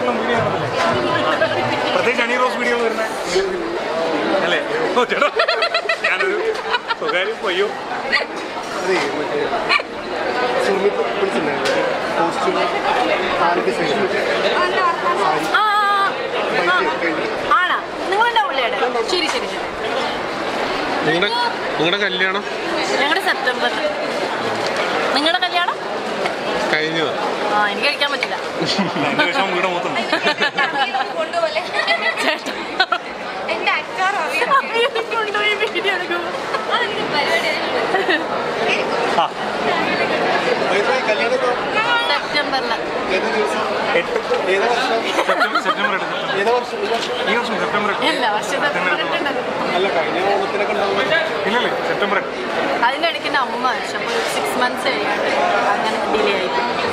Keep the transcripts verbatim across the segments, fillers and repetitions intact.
പ്രത്യേകിച്ച് അണി rose video വരുന്ന അല്ലേ? ചേട്ടാ ഞാനൊരു സ്വകാര്യം പോയോ ആണോ? നിങ്ങളുടെ ഉള്ളിയുടെ ശരി ശരി ശരി. നിങ്ങളുടെ നിങ്ങളുടെ കല്യാണം ഞങ്ങളുടെ സെപ്റ്റംബറിൽ. നിങ്ങളുടെ കല്യാണം കഴിഞ്ഞത്? ആ എനിക്ക് കഴിക്കാൻ പറ്റില്ല. വീട് മൊത്തം സെപ്റ്റംബറില്. സെപ്റ്റംബർ ഈ വർഷം സെപ്റ്റംബർ ഇല്ല വർഷം ഇല്ലല്ലേ? സെപ്റ്റംബർ അതിൻ്റെ ഇടയ്ക്ക് എൻ്റെ അമ്മ മരിച്ചു. അപ്പോൾ ഒരു സിക്സ് മന്ത്സ് കഴിയാണ്ട് അങ്ങനെ ഡിലേ ആയി.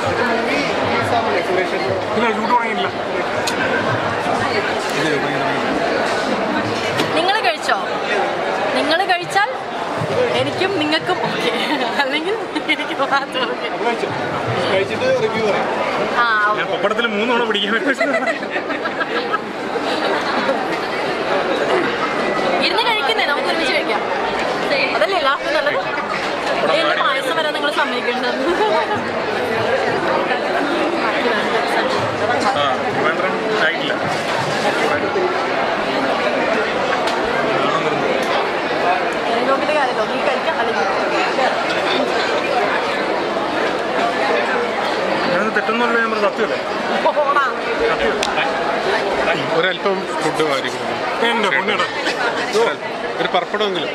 ഇല്ല ഷൂട്ട് തുടങ്ങിയില്ല. നിങ്ങൾ കഴിച്ചോ? നിങ്ങൾ കഴിച്ചാൽ എനിക്കും നിങ്ങൾക്കും ഓക്കെ, അല്ലെങ്കിൽ എനിക്ക് മാത്രം ഓക്കെ. ആ പപ്പടത്തിൽ മൂന്നോളം പിടിക്കാൻ ഇരുന്ന് കഴിക്കുന്നേ, നമുക്ക് ഒരുമിച്ച് കഴിക്കാം. അതല്ലേ ലാസ്റ്റ് നല്ലത്. എന്റെ പായസം വരാൻ നിങ്ങൾ സമ്മതിക്കേണ്ടത്. ആയിട്ടില്ല. നോക്കിയിട്ട് കാര്യമല്ലോ, നീ കഴിക്കാം അല്ലെങ്കിൽ തെറ്റൊന്നുമല്ല. ഞാൻ സത്യമല്ലേ? ഒരല്പം ഫുഡ് വാരിക്കും, ഒരു പർപ്പടമെങ്കിലും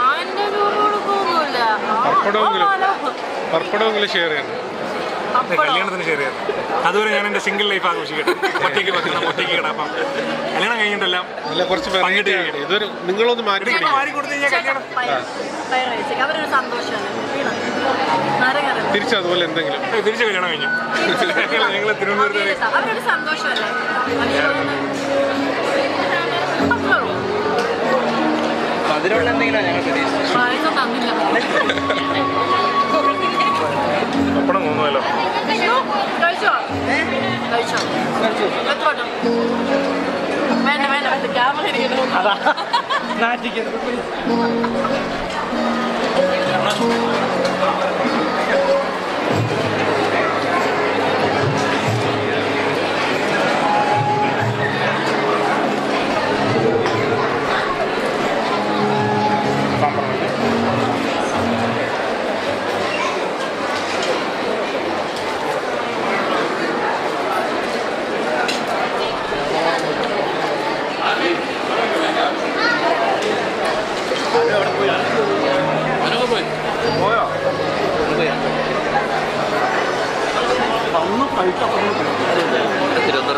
പർപ്പടമെങ്കിലും പർപ്പടമെങ്കിലും ഷെയർ ചെയ്യണം. കല്യാണത്തിന് ഷെയർ ചെയ്യാം. അതുവരെ ഞാൻ എൻ്റെ സിംഗിൾ ലൈഫ് ആഘോഷിക്കട്ടെ. ഒറ്റയ്ക്ക് വെക്കണം, ഒറ്റയ്ക്ക് കിടപ്പം. കല്യാണം കഴിഞ്ഞിട്ടെല്ലാം അല്ല കുറച്ച് പങ്കിട്ട് ഇതൊരു നിങ്ങളൊന്ന് മാറ്റി മാറി കൊടുത്തു കഴിഞ്ഞാൽ കല്യാണം അവരൊരു സന്തോഷമാണ്. തിരിച്ച് അതുപോലെ എന്തെങ്കിലും തിരിച്ച് കല്യാണം കഴിഞ്ഞു. ഞങ്ങൾ തിരുവനന്തപുരത്ത് അവരൊരു സന്തോഷമല്ലേ. അതിനുള്ള എന്തെങ്കിലും ഞങ്ങൾ പായസം തന്നില്ല. പപ്പടം തോന്നുമല്ലോ. കഴിച്ചോ? കഴിച്ചോ? എത്തോട്ടോ? വേണ്ട വേണ്ട വേണ്ട, ക്യാമറ ഇരിക്കുന്നു. തിരുവനന്തപുരം